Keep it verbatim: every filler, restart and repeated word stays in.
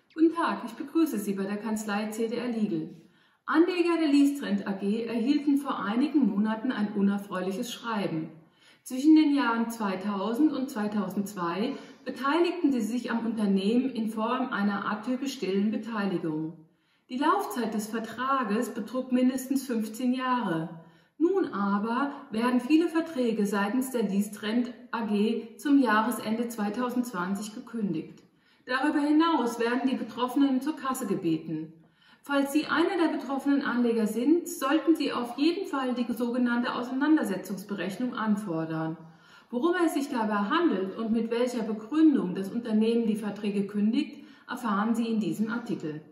Guten Tag, ich begrüße Sie bei der Kanzlei C D R Legal. Anleger der Leasetrend A G erhielten vor einigen Monaten ein unerfreuliches Schreiben. Zwischen den Jahren zweitausend und zweitausendzwei beteiligten sie sich am Unternehmen in Form einer atypisch stillen Beteiligung. Die Laufzeit des Vertrages betrug mindestens fünfzehn Jahre. Nun aber werden viele Verträge seitens der Leasetrend A G zum Jahresende zweitausendzwanzig gekündigt. Darüber hinaus werden die Betroffenen zur Kasse gebeten. Falls Sie einer der betroffenen Anleger sind, sollten Sie auf jeden Fall die sogenannte Auseinandersetzungsberechnung anfordern. Worum es sich dabei handelt und mit welcher Begründung das Unternehmen die Verträge kündigt, erfahren Sie in diesem Artikel.